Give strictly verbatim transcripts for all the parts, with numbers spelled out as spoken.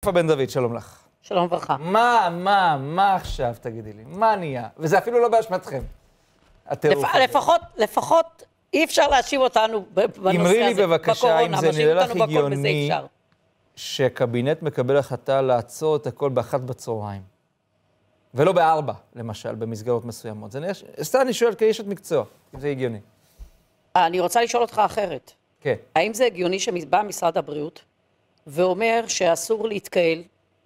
יפה בן דוד, שלום לך. שלום וברכה. מה, מה, מה עכשיו, תגידי לי? מה נהיה? וזה אפילו לא באשמתכם. לפ... לפחות, לפחות אי אפשר להאשים אותנו בנושא הזה. אמרי לי בבקשה, אם זה נראה לך הגיוני בכל, שהקבינט מקבל החלטה לעצור את הכל באחת בצהריים. ולא בארבע, למשל, במסגרות מסוימות. זה נראה... סתם אני שואל כאישת מקצוע, אם זה הגיוני. אני רוצה לשאול אותך אחרת. כן. האם זה הגיוני שבא משרד הבריאות ואומר שאסור להתקהל,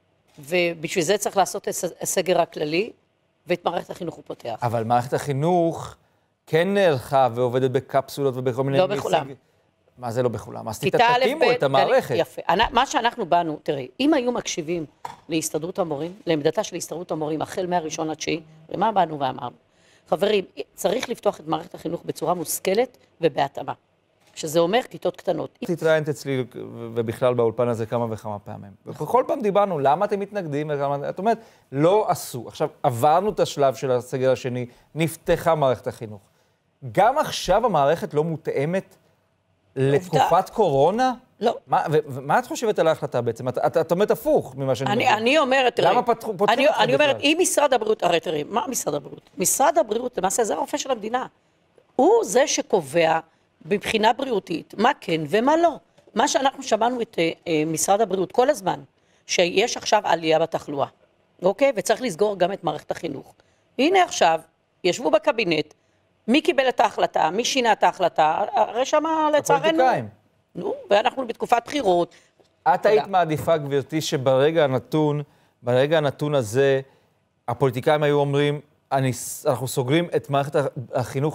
ובשביל זה צריך לעשות את הסגר הכללי, ואת מערכת החינוך הוא פותח? אבל מערכת החינוך כן נערכה ועובדת בקפסולות ובכל מיני... לא בכולם. מה זה לא בכולם? אז תתתימו את המערכת. יפה. מה שאנחנו באנו, תראי, אם היו מקשיבים להסתדרות המורים, לעמדתה של הסתדרות המורים, החל מהראשון עד תשיעי, ומה באנו ואמרנו? חברים, צריך לפתוח את מערכת החינוך בצורה מושכלת ובהתאמה. שזה אומר כיתות קטנות. תתראיינת אצלי ובכלל באולפן הזה כמה וכמה פעמים. ובכל פעם דיברנו, למה אתם מתנגדים? את אומרת, לא עשו. עכשיו, עברנו את השלב של הסגר השני, נפתחה מערכת החינוך. גם עכשיו המערכת לא מותאמת לתקופת קורונה? לא. ומה את חושבת על ההחלטה בעצם? את אומרת הפוך ממה שאני אומר. אני אומרת, תראי. למה פותחים אותך בכלל? אני אומרת, אם משרד הבריאות, הרי תראי, מה משרד הבריאות? משרד הבריאות, למעשה, זה הרופא של המדינה. הוא זה שקובע מבחינה בריאותית, מה כן ומה לא. מה שאנחנו שמענו את uh, משרד הבריאות כל הזמן, שיש עכשיו עלייה בתחלואה, אוקיי? וצריך לסגור גם את מערכת החינוך. הנה עכשיו, ישבו בקבינט, מי קיבל את ההחלטה, מי שינה את ההחלטה, הרי שמה לצערנו. הפוליטיקאים. נו, ואנחנו בתקופת בחירות. את היית מעדיפה, גברתי, שברגע הנתון, ברגע הנתון הזה, הפוליטיקאים היו אומרים, אני, אנחנו סוגרים את מערכת החינוך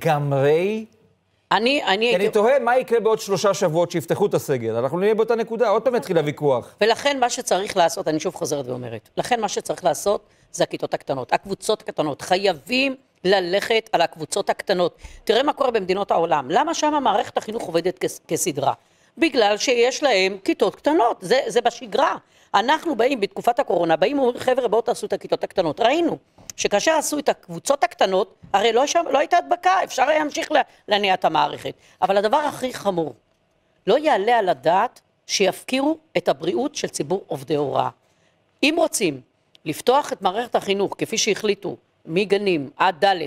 לגמרי, אני, אני... כי אני תוהה מה יקרה בעוד שלושה שבועות שיפתחו את הסגר. אנחנו נהיה באותה נקודה, עוד פעם יתחיל הוויכוח. ולכן מה שצריך לעשות, אני שוב חוזרת ואומרת, לכן מה שצריך לעשות זה הכיתות הקטנות, הקבוצות הקטנות. חייבים ללכת על הקבוצות הקטנות. תראה מה קורה במדינות העולם. למה שם מערכת החינוך עובדת כס, כסדרה? בגלל שיש להם כיתות קטנות, זה, זה בשגרה. אנחנו באים בתקופת הקורונה, באים ואומרים, חבר'ה, בואו תעשו את הכיתות הקטנות. ראינו שכאשר עשו את הקבוצות הקטנות, הרי לא, לא הייתה הדבקה, אפשר היה להמשיך להניע את המערכת. אבל הדבר הכי חמור, לא יעלה על הדעת שיפקירו את הבריאות של ציבור עובדי הוראה. אם רוצים לפתוח את מערכת החינוך, כפי שהחליטו, מגנים עד ד'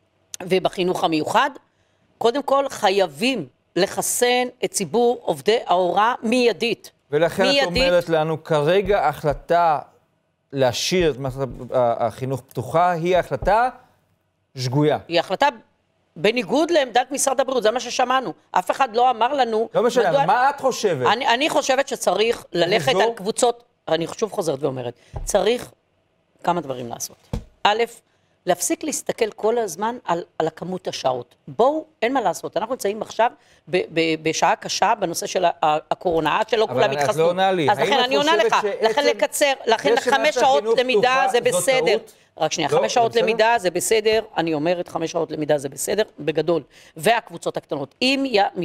ובחינוך המיוחד, קודם כל חייבים לחסן את ציבור עובדי ההוראה מיידית. ולכן מיידית. את אומרת לנו, כרגע החלטה להשאיר את מערכת החינוך פתוחה, היא החלטה שגויה. היא החלטה בניגוד לעמדת משרד הבריאות, זה מה ששמענו. אף אחד לא אמר לנו... לא משנה, מדוע... מה את חושבת? אני, אני חושבת שצריך ללכת על קבוצות, אני שוב חוזרת ואומרת, צריך כמה דברים לעשות. א', להפסיק להסתכל כל הזמן על, על הכמות השעות. בואו, אין מה לעשות. אנחנו נמצאים עכשיו ב, ב, בשעה קשה בנושא של הקורונה, עד שלא כולם התחסנו. אבל את לא עונה לי. אז לכן אני עונה לך, לכן לקצר, לכן חמש שעות למידה זה בסדר. רק שנייה, חמש שעות למידה זה בסדר, אני אומרת חמש שעות למידה זה בסדר, בגדול. והקבוצות הקטנות, אם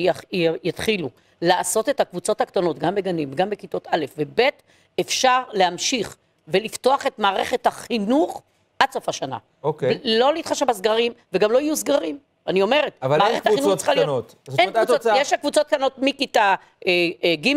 יתחילו לעשות את הקבוצות הקטנות, גם בגנים, גם בכיתות א' וב', אפשר להמשיך ולפתוח את מערכת החינוך עד סוף השנה. אוקיי. לא להתחשב בסגרים, וגם לא יהיו סגרים. אני אומרת, אבל אין קבוצות קטנות. אין קבוצות, יש קבוצות קטנות מכיתה ג'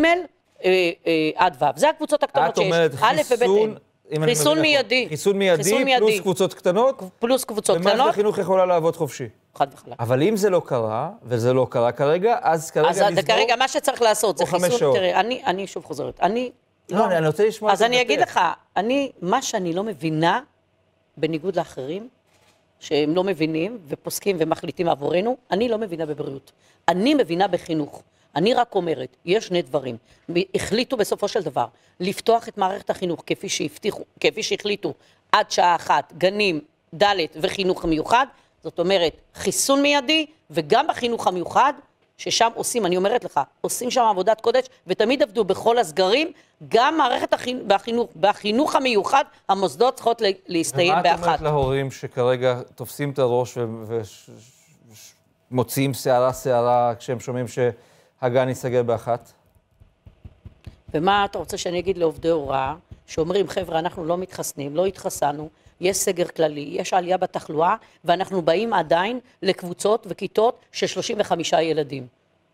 עד ו'. זה הקבוצות הקטנות שיש. את אומרת חיסון, חיסון מיידי. חיסון מיידי פלוס קבוצות קטנות. פלוס קבוצות קטנות. ומערכת החינוך יכולה לעבוד חופשי. חד וחלק. אבל אם זה לא קרה, וזה לא קרה כרגע, אז כרגע לסגור... אז כרגע מה שצריך לעשות זה חיסון, תראה, אני שוב חוזרת, אני... לא, אני רוצה לשמוע... אז אני אגיד לך, אני, מה שאני לא מבינה, בניגוד לאחרים, שהם לא מבינים ופוסקים ומחליטים עבורנו, אני לא מבינה בבריאות. אני מבינה בחינוך. אני רק אומרת, יש שני דברים. החליטו בסופו של דבר לפתוח את מערכת החינוך כפי שהבטיחו, כפי שהחליטו עד שעה אחת, גנים, ד' וחינוך המיוחד. זאת אומרת, חיסון מיידי, וגם בחינוך המיוחד, ששם עושים, אני אומרת לך, עושים שם עבודת קודש, ותמיד עבדו בכל הסגרים, גם מערכת החינוך, בחינוך, בחינוך המיוחד, המוסדות צריכות להסתיים באחת. ומה את אומרת להורים שכרגע תופסים את הראש ומוציאים שערה שערה, כשהם שומעים שהגן ייסגר באחת? ומה אתה רוצה שאני אגיד לעובדי הוראה, שאומרים, חבר'ה, אנחנו לא מתחסנים, לא התחסנו, יש סגר כללי, יש עלייה בתחלואה, ואנחנו באים עדיין לקבוצות וכיתות של שלושים וחמישה ילדים.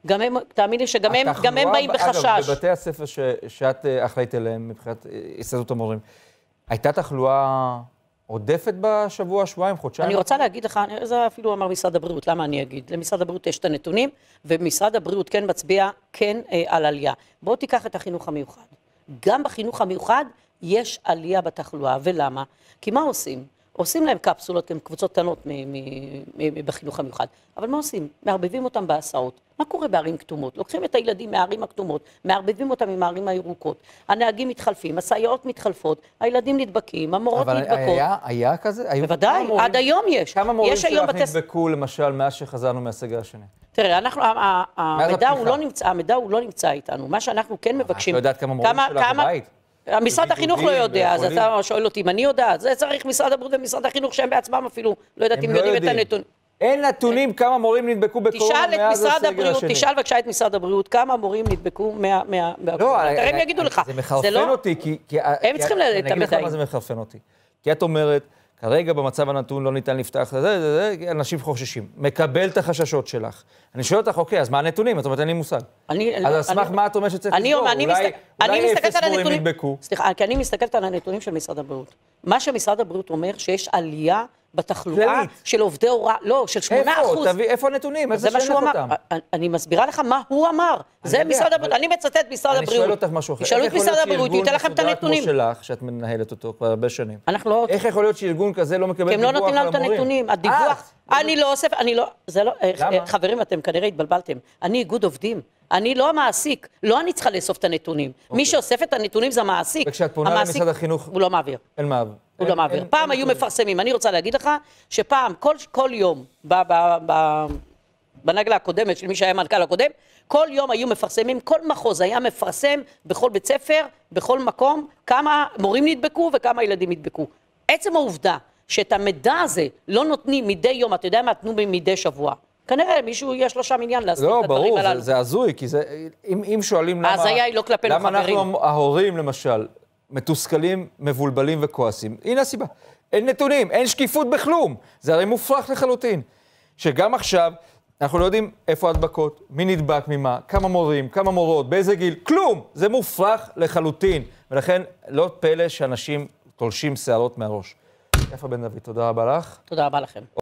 גם הם, תאמין לי שגם הם, גם הם באים בחשש. אגב, בבתי הספר ש, שאת אחראית אליהם, מבחינת הסתדרות המורים, הייתה תחלואה עודפת בשבוע, שבועיים, חודשיים? אני רוצה להגיד לך, זה אפילו אמר משרד הבריאות, למה אני אגיד? למשרד הבריאות יש את הנתונים, ומשרד הבריאות כן מצביע, כן אה, על עלייה. בואו תיקח את החינוך המיוחד. גם בחינוך המיוחד יש עלייה בתחלואה, ולמה? כי מה עושים? עושים להם קפסולות, הם קבוצות קטנות בחינוך המיוחד. אבל מה עושים? מערבבים אותם בהסעות. מה קורה בערים כתומות? לוקחים את הילדים מהערים הכתומות, מערבבים אותם עם הערים הירוקות. הנהגים מתחלפים, הסייעות מתחלפות, הילדים נדבקים, המורות נדבקות. אבל היה, היה כזה? בוודאי, עד היום יש. כמה מורים שלך נדבקו, למשל, מאז שחזרנו מהסגר השני? תראה, אנחנו, המידע הוא לא נמצא, המידע הוא לא נמצא איתנו. מה שאנחנו כן מבקשים... את לא יודעת כמה מורים שלך בבית? משרד החינוך לא יודע, אז אתה שואל אותי אם אני יודעת, זה צריך משרד הבריאות ומשרד החינוך שהם בעצמם אפילו, לא יודעת אם יודעים את הנתונים. אין נתונים כמה מורים נדבקו בקורונה מאז הסגר השני. תשאל בבקשה את משרד הבריאות, כמה מורים נדבקו מה... לא, הם יגידו לך. זה מחרפן אותי, כי... הם צריכים את המדעים. אני אגיד לך מה זה מחרפן אותי. כי את אומרת, כרגע במצב הנתון לא ניתן לפתח, זה, זה, זה, אנשים חוששים. מקבל את החששות שלך. אני שואל אותך, אוקיי, אז מה הנתונים? את אומרת, אין לי מושג. אז על סמך מה את אומרת שצריך לסגור? אולי אפס מורים נדבקו. סליחה, כי אני מסתכלת על הנתונים של משרד הבריאות. מה שמשרד הבריאות אומר, שיש עלייה בתחלואה של עובדי הוראה, לא, של שמונה אחוז. איפה? איפה הנתונים? איך זה שאין לך אותם? אני מסבירה לך מה הוא אמר. זה משרד הבריאות, אני מצטט משרד הבריאות. אני שואל אותך משהו אחר. ישאלו את משרד הבריאות, ייתן לכם את הנתונים. כמו שלך, שאת מנהלת אותו כבר הרבה שנים. אנחנו לא... איך יכול להיות שארגון כזה לא מקבל דיווח על המורים? כי הם לא נותנים לנו את הנתונים. הדיווח, אני לא אוסף, אני לא... זה לא... חברים, אתם כנראה התבלבלתם. אני איגוד עובדים. אני לא המעסיק, לא אני צריכה לאסוף את הנתונים. מי שאוסף את הנתונים זה המעסיק. וכשאת פונה למשרד החינוך... הוא לא מעביר. אין מעביר. הוא לא מעביר. פעם היו מפרסמים. אני רוצה להגיד לך שפעם, כל יום, בנגלה הקודמת של מי שהיה מנכ"ל הקודם, כל יום היו מפרסמים, כל מחוז היה מפרסם בכל בית ספר, בכל מקום, כמה מורים נדבקו וכמה ילדים נדבקו. עצם העובדה שאת המידע הזה לא נותנים מדי יום, אתה יודע מה נתנו מדי שבוע. כנראה מישהו יש לו שם עניין לעשות את הדברים הללו. לא, ברור, זה הזוי, כי זה, אם שואלים למה... ההזיה היא לא כלפינו חברים. למה אנחנו, ההורים למשל, מתוסכלים, מבולבלים וכועסים. הנה הסיבה. אין נתונים, אין שקיפות בכלום. זה הרי מופרך לחלוטין. שגם עכשיו, אנחנו לא יודעים איפה הדבקות, מי נדבק ממה, כמה מורים, כמה מורות, באיזה גיל, כלום. זה מופרך לחלוטין. ולכן לא פלא שאנשים תולשים שערות מהראש. יפה בן דוד, תודה רבה לך. תודה רבה לכם.